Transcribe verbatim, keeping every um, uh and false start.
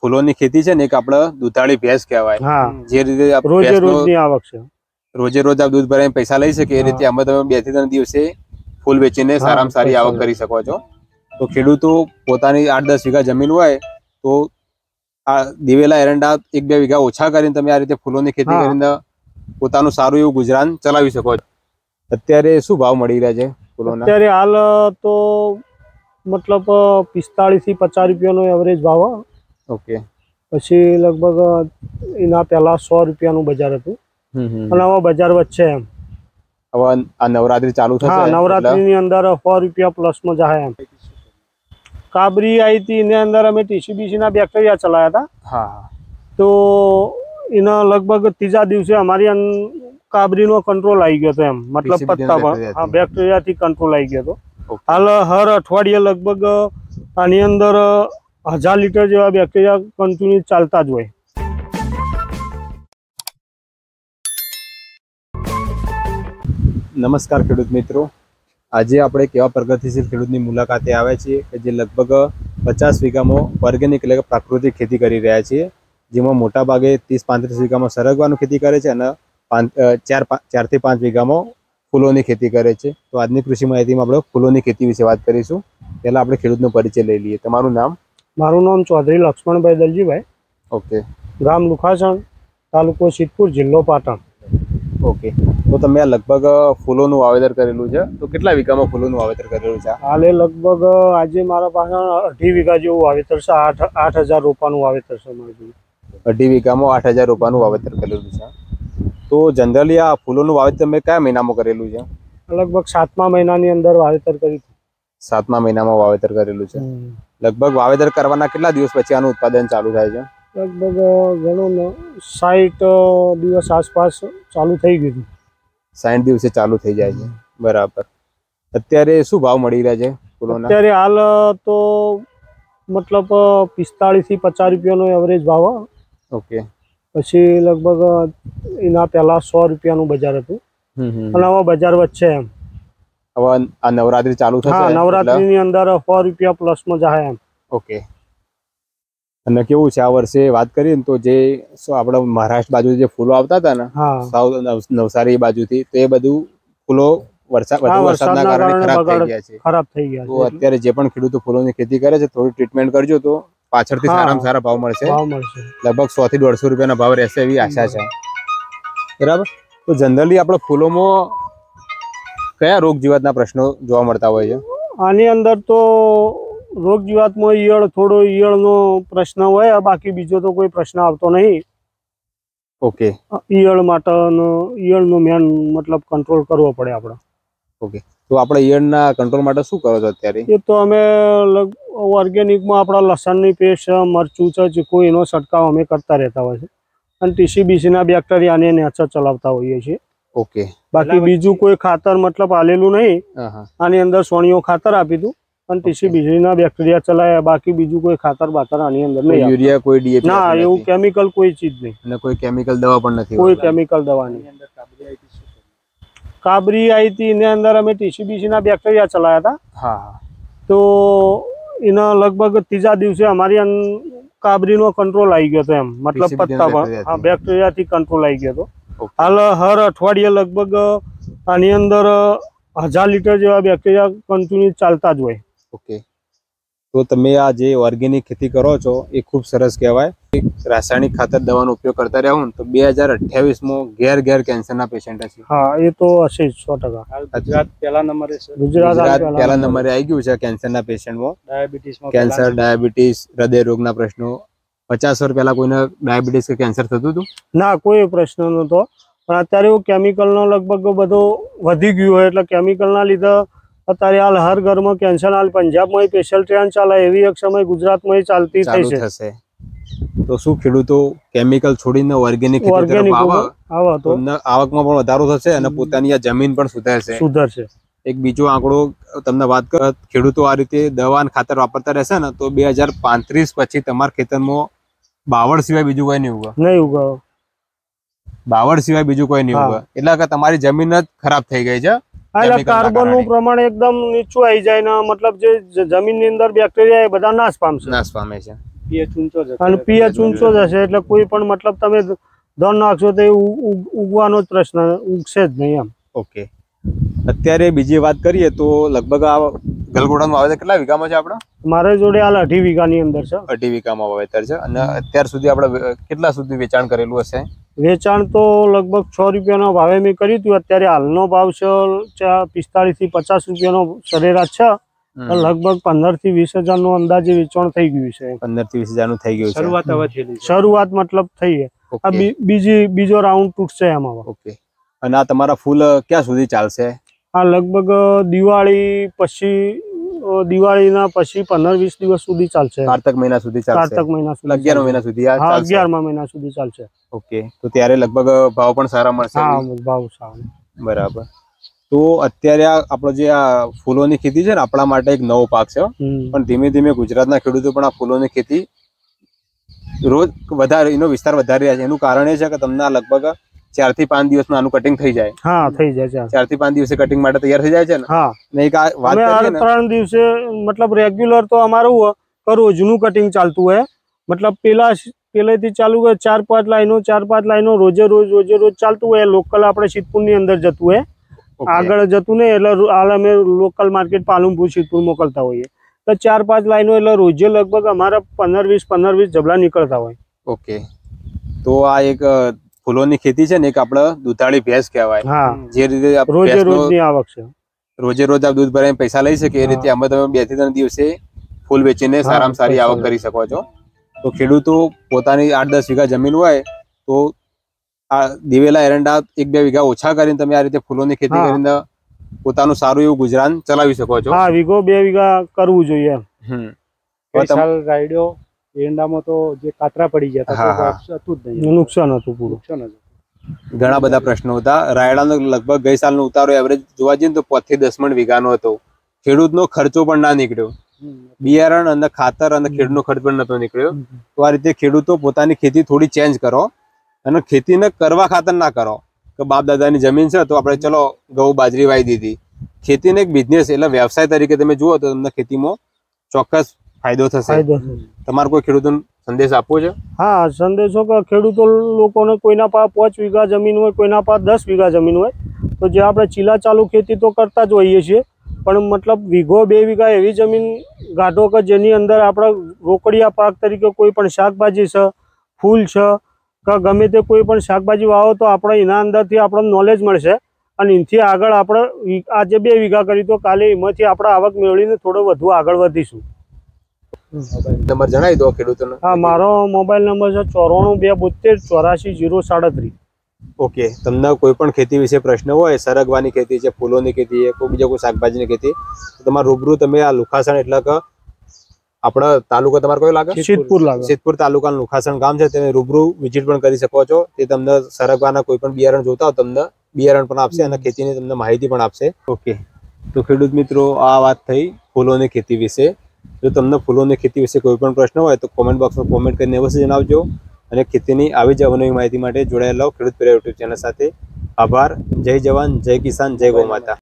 ફૂલોની ખેતી છે ને એક આપણે દૂધાળી ભેંસ કહેવાય. જે રીતે રોજે રોજની આવક છે, રોજે રોજ આપ દૂધ ભરાઈને પૈસા લઈ શકે એ રીતે આમાં તમે બે થી ત્રણ દિવસે ફૂલ વેચીને સારામાં સારી આવક કરી શકો છો. તો ખેડૂતો પોતાની આઠ દસ વીઘા જમીન હોય તો આ દિવેલા એરંડા એક બે વીઘા ઓછા કરીને તમે આ રીતે ફૂલોની ખેતી કરીને પોતાનું સારું એવું ગુજરાન ચલાવી શકો છો. અત્યારે શું ભાવ મળી રહ્યા છે ફૂલોના? અત્યારે હાલ તો મતલબ પિસ્તાળીસ થી પચાસ રૂપિયાનો એવરેજ ભાવ. ઓકે. પછી લગભગ એના પહેલા સો રૂપિયાનું બજાર હતું અને હવે બજાર વચ્ચે એમ. હવે આ નવરાત્રી ચાલુ થશે, હા નવરાત્રીની અંદર સો રૂપિયા પ્લસમાં જાય એમ. કાબરી આવી હતી એની અંદર અમે ટીસીબીસી ના બેક્ટેરિયા ચલાવ્યા હતા. હા. તો એના લગભગ ત્રીજા દિવસે અમારી કાબરીનો કંટ્રોલ આવી ગયો હતો એમ, મતલબ પત્તા પર હા બેક્ટેરિયા થી કંટ્રોલ આવી ગયો હતો. હાલ હર અઠવાડિયે લગભગ આની અંદર હજાર લીટર જેવા બેક્ટેરિયા કન્ટિન્યુ ચાલતા જ હોય. નમસ્કાર ખેડૂત મિત્રો, આજે આપણે એક એવા પ્રગતિશીલ ખેડૂતની મુલાકાતે આવ્યા છીએ કે જે લગભગ પચાસ વીઘામાં ઓર્ગેનિક એટલે કે પ્રાકૃતિક ખેતી કરી રહ્યા છીએ, જેમાં મોટા ભાગે ત્રીસ પાંત્રીસ વીઘામાં સરગવાનું ખેતી કરે છે અને ચાર ચારથી પાંચ વીઘામાં ફૂલોની ખેતી કરે છે. તો આજની કૃષિ માહિતીમાં આપણે ફૂલોની ખેતી વિશે વાત કરીશું. પહેલાં આપણે ખેડૂતનો પરિચય લઈ લઈએ. તમારું નામ? મારું નામ ચૌધરી લક્ષ્મણભાઈ દલજીભાઈ. ઓકે. ગામ લુખાસણ, તાલુકો સિદ્ધપુર, જિલ્લો પાટણ. ઓકે. તો તમે આ લગભગ ફૂલોનું વાવેતર કરેલું છે, તો કેટલા વીઘામાં ફૂલોનું વાવેતર કરેલું છે? હાલે લગભગ આજે મારા પાસે અઢી વીઘા જેવું વાવેતર છે. આઠ આઠ હજાર રોપાનું વાવેતર છે મારું. અઢી વીઘામાં આઠ હજાર રોપાનું વાવેતર કરેલું છે. તો જનરલી આ ફૂલોનું વાવેતર તમે કયા મહિનામાં કરેલું છે? લગભગ સાતમા મહિનાની અંદર વાવેતર કર્યું. સાતમા મહિનામાં વાવેતર કરેલું છે. લગભગ વાવેતર કરવાના કેટલા દિવસ પછી આનું ઉત્પાદન ચાલુ થાય છે? લગભગ ઘણો ને સાઠ દિવસ આસપાસ ચાલુ થઈ ગયું. સાઠ દિવસે ચાલુ થઈ જાય છે. બરાબર. અત્યારે શું ભાવ મળી રહ્યા છે ફૂલોના? અત્યારે હાલ તો મતલબ પિસ્તાળીસ થી પચાસ રૂપિયાનો એવરેજ ભાવ. ઓકે. પછી લગભગ એના પહેલા સો રૂપિયાનું બજાર હતું અને હવે બજાર વચ્ચે એમ. હવે આ નવરાત્રી ચાલુ થશે, હા નવરાત્રીની અંદર સો રૂપિયા પ્લસમાં જાય એમ. ઓકે. અને કેવું છે આ વર્ષે વાત કરીએ ને તો જે આપણા મહારાષ્ટ્ર બાજુ જે ફૂલો આવતા હતા ને સાઉથ નવસારી બાજુથી, તો એ બધું ફૂલો વરસાદ વધુ વરસાદના કારણે ખરાબ થઈ ગયા છે. ખરાબ થઈ ગયા તો અત્યારે જે પણ ખેડૂતો ફૂલોની ખેતી કરે છે થોડી ટ્રીટમેન્ટ કરજો તો પાછળથી સારામાં સારા ભાવ મળશે. લગભગ સો થી દોઢસો રૂપિયાના ભાવ રહેશે એવી આશા છે. બરાબર. તો જનરલી આપણે ફૂલોમાં કયા રોગ જીવાતના પ્રશ્નો જોવા મળતા હોય છે? આની અંદર તો રોગ જીવાતમાં ઈયળ, થોડો ઈયળનો પ્રશ્ન હોય, બાકી બીજો તો કોઈ પ્રશ્ન આવતો નહીં. ઓકે. ઈયળ માટે ઈયળનો મેન મતલબ કંટ્રોલ કરવો પડે આપણે. ઓકે. તો આપણે ઈયળના કંટ્રોલ માટે શું કરો છો અત્યારે? એ તો અમે ઓર્ગેનિકમાં આપણા લસણની પેસ્ટ, મરચું છે, ચીકુ, એનો છંટકાવ અમે કરતા રહેતા હોય છે અને ટીસીબીસીના બેક્ટેરિયાને નેચર ચલાવતા હોઈએ છીએ. ઓકે. બાકી બીજું કોઈ ખાતર મતલબ આલેલું નહીં. આની અંદર સોણીઓ ખાતર આપી દઉં અને ટીસીબીસીના બેક્ટેરિયા ચલાવ્યા, બાકી બીજું કોઈ ખાતર બાતર આની અંદર નહીં. યુરિયા, કોઈ ડીએપી ના, એવું કેમિકલ કોઈ ચીજ નહીં. અને કોઈ કેમિકલ દવા પણ નથી? કોઈ કેમિકલ દવા નહીં. કાબરી આવી હતી એની અંદર અમે ટીસીબીસીના બેક્ટેરિયા ચલાવ્યા હતા. હા. તો એના લગભગ ત્રીજા દિવસે અમારી કાબરીનો કંટ્રોલ આવી ગયો હતો એમ, મતલબ પત્તા પર હા બેક્ટેરિયા થી કંટ્રોલ આવી ગયો હતો. હાલ હર અઠવાડિયે લગભગ આની અંદર હજાર લીટર જેવા બેક્ટેરિયા કન્ટિન્યુ ચાલતા જ હોય. ઓકે. તો તમે આ જે ઓર્ગેનિક ખેતી કરો છો એ ખૂબ સરસ કહેવાય. રાસાયણિક ખાતર દવાનો ઉપયોગ કરતા રહ્યા હું તો બે હજાર અઠ્યાવીસ માં ઘેર ઘેર કેન્સરના પેશન્ટ હશે. હા એ તો હશે જ સો ટકા. ગુજરાત પહેલા નંબરે છે. ગુજરાત પહેલા નંબરે આવી ગયું છે કેન્સરના પેશન્ટમાં. ડાયાબિટીસમાં કેન્સર, ડાયાબિટીસ, હૃદય રોગના પ્રશ્નો. પચાસ વર્ષ પહેલા કોઈને ડાયાબિટીસ કે કેન્સર થતું હતું? ના, કોઈ પ્રશ્ન નહોતો. પણ અત્યારે એવું કેમિકલનો લગભગ બધો વધી ગયું હોય એટલે કેમિકલના લીધે અત્યારે હાલ હર ઘરમાં કેન્સર. હાલ પંજાબમાં સ્પેશિયલ ટ્રેન ચાલે એવી એક સમય ગુજરાતમાં ચાલતી થઈ છે. તો શું ખેડૂતો કેમિકલ છોડીને ઓર્ગેનિક ખેતી તરફ આવે તો આવકમાં પણ વધારો થશે અને પોતાની આ જમીન પણ સુધારશે સુધારશે એક બીજો આંકડો તમને વાત કર, ખેડૂતો આ રીતે દવા અને ખાતર વાપરતા રહેશે ને તો બે હજાર પાંત્રીસ પછી તમારા ખેતરમાં બાવળ સિવાય બીજું કોઈ નહીં ઉગે. નહીં ઉગે. બાવળ સિવાય બીજું કોઈ નહીં ઉગે. એટલે કે તમારી જમીન જ ખરાબ થઈ ગઈ છે. કાર્બન નું પ્રમાણ એકદમ નીચું આવી જાય ને મતલબ જે જમીન ની અંદર બેક્ટેરિયા એ બધા નાશ પામશે. નાશ પામે છે. પીએચ ઊંચો જ અને પીએચ ઊંચો જ હશે એટલે કોઈ પણ મતલબ તમે ધન નાખશો તો એ ઉગવાનો જ પ્રશ્ન ઉગશે જ નહીં એમ. ઓકે, અત્યારે બીજી વાત કરીએ તો લગભગ આ ગલગોટાનું વાવેતર કેટલા વીઘામાં છે આપણા? મારે જોડે હાલ અઢી વીઘાની અંદર છે. અઢી વીઘામાં વાવેતર છે. અને અત્યાર સુધી આપણે કેટલા સુધી વેચાણ કરેલું હશે? વેચાણ તો લગભગ છ રૂપિયાનો ભાવે મેં કર્યું હતું. અત્યારે હાલનો ભાવ છે પિસ્તાળીસ થી પચાસ રૂપિયાનો સરેરાશ છે. લગભગ પંદર થી વીસ હજાર નું અંદાજે વેચાણ થઈ ગયું છે. પંદર થી વીસ હજાર નું થઈ ગયું છે. શરૂઆત હવે થયેલી છે. શરૂઆત મતલબ થઈ છે. બીજી બીજો રાઉન્ડ તૂટશે એમાં. ઓકે, અને આ તમારા ફૂલ ક્યાં સુધી ચાલશે? આ લગભગ દિવાળી પછી દિવાળીના પછી પંદર વીસ દિવસ સુધી ચાલશે. કારતક મહિના સુધી ચાલશે. કારતક મહિના સુધી, અગિયાર મહિના સુધી. હા, અગિયારમા મહિના સુધી ચાલશે. ઓકે, તો ત્યારે લગભગ ભાવ પણ સારા મળશે. હા, ભાવ સારા. બરાબર. તો અત્યારે આ આપણો જે આ ફૂલોની ખેતી છે ને, આપણા માટે એક નવો પાક છે. પણ ધીમે ધીમે ગુજરાતના ખેડૂતો પણ આ ફૂલોની ખેતી રોજ વધારે, એનો વિસ્તાર વધારી રહ્યા છે. એનું કારણ એ છે કે તમને લગભગ ચાર થી પાંચ દિવસમાં આનું કટિંગ થઈ જાય. હા, થઈ જાય. ચાર થી પાંચ દિવસે કટિંગ માટે તૈયાર થઈ જાય છે ને. હા, ને એક આ વાત કરીએ ને, ત્રણ દિવસે મતલબ રેગ્યુલર તો અમારું રોજનું કટિંગ ચાલતું હોય. મતલબ પેલા પેલેથી ચાલુ હોય ચાર પાંચ લાઈનો ચાર પાંચ લાઈનો રોજે રોજ રોજે રોજ ચાલતું હોય. લોકલ આપણે સિદ્ધપુર ની અંદર જતું હોય, આગળ જતું નહીં. એટલે હાલ અમે લોકલ માર્કેટ પાલનપુર સિદ્ધપુર મોકલતા હોઈએ. તો ચાર પાંચ લાઈનો એટલે રોજે લગભગ અમારા પંદર વીસ પંદર વીસ જબલા નીકળતા હોય. ઓકે, તો આ એક ફૂલોની ખેતી છે ને, એક આપણે દૂધાળી ભેંસ કહેવાય. હા, જે રીતે રોજે રોજની આવક છે. રોજે રોજ આપ દૂધ ભરાઈને પૈસા લઈ શકે એ રીતે આમાં તમે બે થી ત્રણ દિવસે ફૂલ વેચીને સારામાં સારી આવક કરી શકો છો. તો ખેડૂતો પોતાની આઠ દસ વીઘા જમીન હોય તો આ દિવેલા એરંડા એક બે વીઘા ઓછા કરીને તમે આ રીતે ફૂલોની ખેતી કરીને પોતાનું સારું એવું ગુજરાન ચલાવી શકો છો. હા, વીઘો બે વીઘા કરવું જોઈએ. હમ સાલ રાયડો એરંડામાં તો જે કાતરા પડી ગયા હતા હતું જ નહીં, નુકસાન હતું પૂરું. નુકસાન હતું. ઘણા બધા પ્રશ્નો હતા. રાયડાનો લગભગ ગઈ સાલનો ઉતારો એવરેજ જોવા જઈએ તો પાંચ થી દસ મણ વીઘાનો હતો. ખેડૂતનો ખર્ચો પણ ના નીકળ્યો. બિયારણ અને ખાતર અને ખેડૂતનો ખર્ચ પણ નતો નીકળ્યો. તો આ રીતે ખેડૂતો પોતાની ખેતી થોડી ચેન્જ કરો અને ખેતીને કરવા ખાતર ના કરો કે બાપ દાદાની જમીન છે તો આપણે ચલો ઘઉં બાજરી વાવી દીધી. ખેતીને એક બિઝનેસ એટલે વ્યવસાય તરીકે તમે જુઓ તો તમને ખેતીમાં ચોક્કસ ફાયદો થશે. તમારે કોઈ ખેડૂતોને સંદેશ આપવો છે? હા, સંદેશો કે ખેડૂતો લોકોને કોઈના પાસે પાંચ વીઘા જમીન હોય, કોઈના પાસે દસ વીઘા જમીન હોય, તો જે આપણે ચીલા ચાલુ ખેતી તો કરતા જ હોઈએ છીએ. પણ મતલબ વીઘો બે વીઘા એવી જમીન ગાંઠો કે જેની અંદર આપણે રોકડિયા પાક તરીકે કોઈ પણ શાકભાજી છે, ફૂલ છે કે ગમે તે કોઈ પણ શાકભાજી વાવો તો આપણે એના અંદરથી આપણને નોલેજ મળશે. અને એનાથી આગળ આપણે આજે બે વીઘા કરી તો કાલે એમાંથી આપણે આવક મેળવીને થોડો વધુ આગળ વધીશું. નંબર જણાવી દો ખેડૂતોને. હા, મારો મોબાઈલ નંબર છે ચોરાણું બે બોતેર ચોરાશી જીરો સાડત્રીસ. ઓકે, તમને કોઈ પણ ખેતી વિશે પ્રશ્ન હોય, સરગવાની ખેતી છે, ફૂલોની ખેતી છે, કોઈ બીજા કોઈ શાકભાજીની ખેતી, તો તમારે રૂબરૂ તમે આ લુખાસણ એટલે કે આપણા તાલુકો તમારે કયો લાગે? સિદ્ધપુર લાગે. સિદ્ધપુર તાલુકાનું લુખાસણ ગામ છે. તમે રૂબરૂ વિઝિટ પણ કરી શકો છો. તે તમને સરગવાના કોઈ પણ બિયારણ જોતા હોય તમને બિયારણ પણ આપશે અને ખેતીની તમને માહિતી પણ આપશે. ઓકે, તો ખેડૂત મિત્રો આ વાત થઈ ફૂલોની ખેતી વિશે. જો તમને ફૂલોની ખેતી વિશે કોઈ પણ પ્રશ્ન હોય તો કોમેન્ટ બોક્સમાં કોમેન્ટ કરીને અવશ્ય જણાવજો. અને ખેતીની આવી જ અવનવી માહિતી માટે જોડાયેલા ખેડૂત પ્રેરક યુટ્યુબ ચેનલ સાથે. આભાર. જય જવાન, જય કિસાન, જય ગૌ માતા.